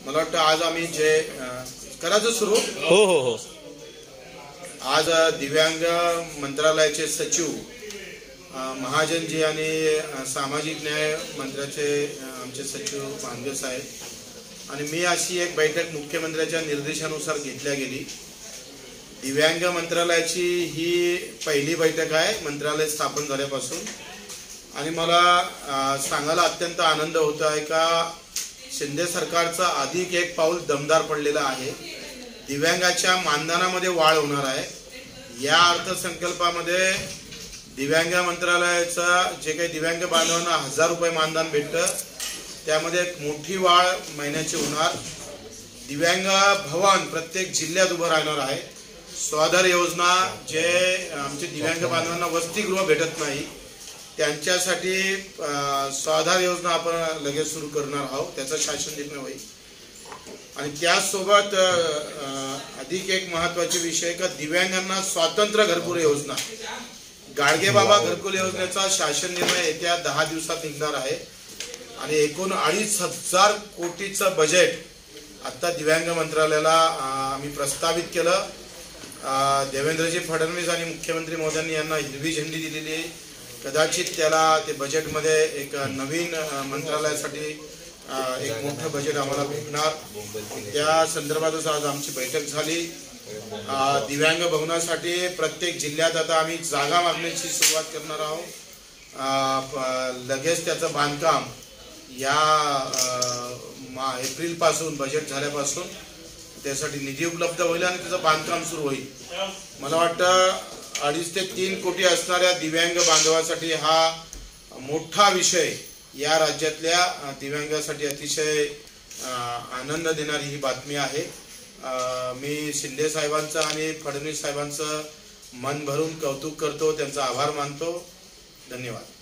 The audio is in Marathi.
मला वाटतं आज आम्ही जे करायचं सुरू हो हो हो आज दिव्यांग मंत्रालयाचे सचिव महाजनजी आणि सामाजिक न्याय मंत्र्याचे आमचे सचिव भांगे साहेब आणि मी अशी एक बैठक मुख्यमंत्र्यांच्या निर्देशानुसार घेतल्या गेली। दिव्यांग मंत्रालयाची ही पहिली बैठक आहे मंत्रालय स्थापन झाल्यापासून आणि मला सांगायला अत्यंत आनंद होतो आहे का शिंदे सरकारचा अधिक एक पाऊल दमदार पडलेला आहे। दिव्यांगाच्या मानधनामध्ये वाढ होणार आहे। या अर्थसंकल्पामध्ये दिव्यांग मंत्रालयाचा जे काही दिव्यांग बांधवांना 1000 रुपये मानधन भेटतं त्यामध्ये एक मोठी वाढ महिन्याची होणार। दिव्यांग भवन प्रत्येक जिल्ह्यात उभं राहणार आहे। स्वाधार योजना जे आमचे दिव्यांग बांधवांना वसतिगृह भेटत नाही त्यांच्यासाठी स्वाधार योजना आपण लगेच सुरू करणार आहोत, त्याचं शासन निर्णय होईल। आणि त्यासोबत अधिक एक महत्त्वाचे विषय का दिव्यांगांना स्वातंत्र्य घरकुल योजना गाडगे बाबा घरकुल योजनेचा शासन निर्णय येत्या 10 दिवसात निघणार आहे आणि एकूण 2500 कोटीचं बजेट आता दिव्यांग मंत्रालयाला आम्ही प्रस्तावित केलं। देवेंद्रजी फडणवीस आणि मुख्यमंत्री महोदयांनी यांना हिरवी झेंडी दिलेली आहे। कदाचित त्याला ते बजेटमध्ये एक नवीन मंत्रालयासाठी एक मोठं बजेट आम्हाला भेटणार। त्या संदर्भातच आज आमची बैठक झाली। दिव्यांग भवनासाठी प्रत्येक जिल्ह्यात आता आम्ही जागा मागण्याची सुरुवात करणार आहोत। लगेच त्याचं बांधकाम या एप्रिल पासून बजेट झाल्यापासून त्यासाठी निधी उपलब्ध होईल आणि त्याचं बांधकाम सुरू होईल। मला वाटतं 2.5 ते 3 कोटी असणाऱ्या दिव्यांग बांधवांसाठी हा मोठा विषय या राज्यातल्या दिव्यांगासाठी अतिशय आनंद देणारी ही बातमी आहे। मी शिंदे साहेबांचं आणि फडणवीस साहेबांचं मन भरून कौतुक करतो, त्यांचा आभार मानतो। धन्यवाद।